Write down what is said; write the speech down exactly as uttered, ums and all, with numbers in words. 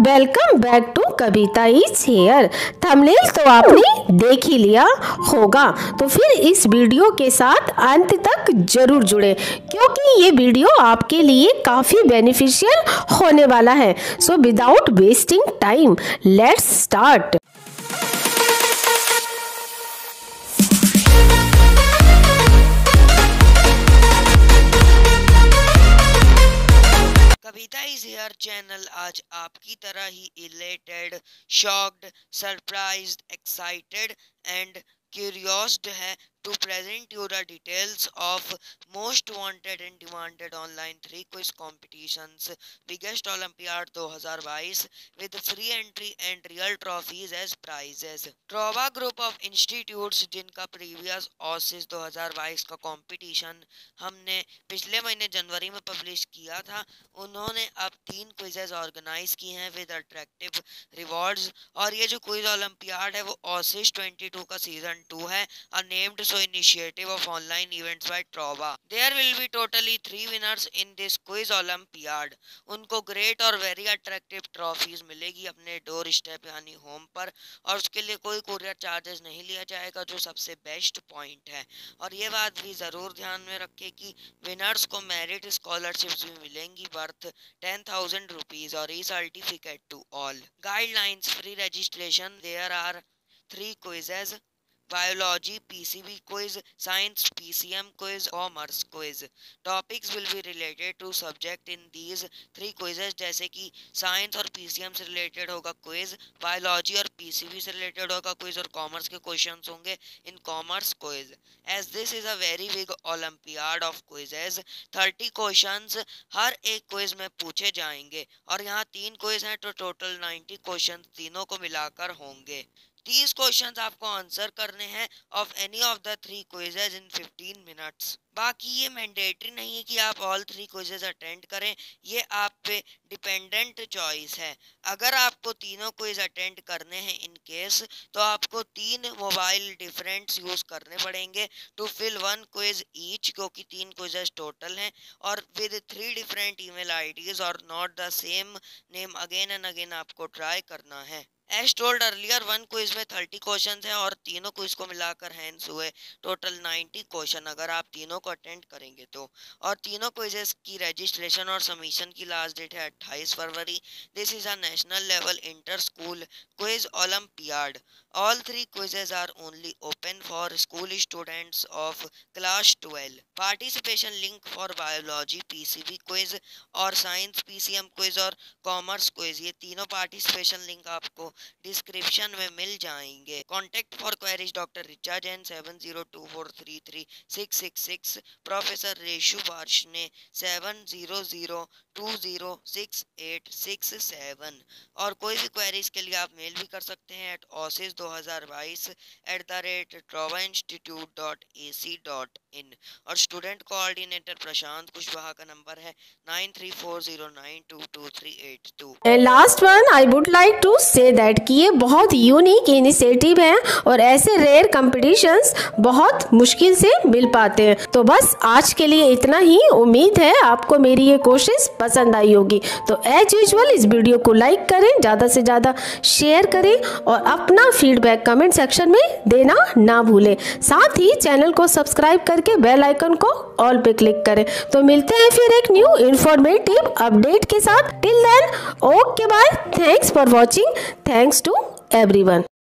Welcome back to Kavita is here. Thumbnail तो आपने देख ही लिया होगा, तो फिर इस वीडियो के साथ अंत तक जरूर जुड़े क्योंकि ये वीडियो आपके लिए काफ़ी बेनिफिशियल होने वाला है। So without wasting time let's start. Kavita is here channel आज आपकी तरह ही elated, shocked, surprised, excited and curioused है to present you the details of most wanted and demanded online three quiz competitions biggest Olympiad दो हज़ार बाईस with free entry and real trophies as prizes। ट्रोवा group of institutes जिनका previous ऑसिस दो हज़ार बाईस का कंपटीशन हमने पिछले महीने जनवरी में पब्लिश किया था, उन्होंने अब तीन क्विजेज ऑर्गेनाइज की हैं विद अट्रैक्टिव रिवॉर्ड्स। और ये जो क्विज ओलंपियाड है वो ऑसिस बाईस का सीजन टू है, a named so initiative of online events by Trova। There will be totally three winners in this quiz Olympiad। उनको ग्रेट और वेरी अट्रैक्टिव ट्रॉफीज मिलेगी अपने डोर स्टेप यानी होम पर, और उसके लिए कोई कुरियर चार्जेस नहीं लिया जाएगा, जो सबसे बेस्ट पॉइंट है। और ये बात भी ज़रूर ध्यान में रखें कि विनर्स को मेरिट स्कॉलरशिप्स भी मिलेंगी वर्थ टेन थाउजेंड रुपीज़ और e certificate to all. Guidelines free registration. There are three quizzes: biology PCB quiz, science PCM quiz, commerce quiz. Topics will be related to subject in these three quizzes, जैसे कि science और PCM से related होगा quiz, biology और PCB से related होगा quiz, और commerce के क्वेश्चंस होंगे in commerce quiz. As this is a very big olympiad of quizzes, thirty questions हर एक क्विज में पूछे जाएंगे, और यहाँ तीन क्विज हैं तो टोटल नाइन्टी क्वेश्चन तीनों को मिलाकर होंगे। तीस क्वेश्चंस आपको आंसर करने हैं of any of the three quizzes in fifteen minutes. बाकी ये मैंडेटरी नहीं है कि आप ऑल थ्री क्विजेज अटेंड करें, ये आप पे डिपेंडेंट चॉइस है। अगर आपको तीनों क्विज अटेंड करने हैं इन केस, तो आपको तीन मोबाइल डिफरेंट्स यूज करने पड़ेंगे to fill one quiz each, क्योंकि तीन क्विजेज टोटल हैं, और with three different email IDs और not the same name again and again आपको ट्राई करना है। As told earlier, one quiz में थर्टी क्वेश्चन हैं और तीनों क्विज को मिलाकर हैंस हुए टोटल नाइन्टी क्वेश्चन अगर आप तीनों को अटेंड करेंगे तो। और तीनों क्विजेस की रजिस्ट्रेशन और सबमिशन की लास्ट डेट है अट्ठाईस फरवरी। This is a national level inter school quiz olympiad. All three quizzes are only open for school students of class twelve. Participation link for biology PCB quiz और science PCM quiz और commerce quiz, ये तीनों participation link आपको description में मिल जाएंगे। Contact for queries doctor Richa Jain seven zero two four three three six six six, professor Reshu Varshney seven zero zero to zero six eight six seven. और कोई भी क्वेरीज के लिए आप मेल भी कर सकते हैं एट ऑसिस दो हज़ार बाईस at the rate trova institute dot A C dot in. और स्टूडेंट कोऑर्डिनेटर प्रशांत कुशवाहा का नंबर है nine three four zero nine two two three eight two. Last one I would like to say that कि ये बहुत unique initiative है और ऐसे rare competitions बहुत मुश्किल से मिल पाते हैं। तो बस आज के लिए इतना ही। उम्मीद है आपको मेरी ये कोशिश पसंद आई होगी। तो एज यूजुअल इस वीडियो को लाइक करें, ज़्यादा से ज़्यादा शेयर करें और अपना फीडबैक कमेंट सेक्शन में देना ना भूलें। साथ ही चैनल को सब्सक्राइब करके बेल आइकन को ऑल पे क्लिक करें। तो मिलते हैं फिर एक न्यू इंफॉर्मेटिव अपडेट के साथ। Till then okay bye, thanks for watching, thanks to everyone.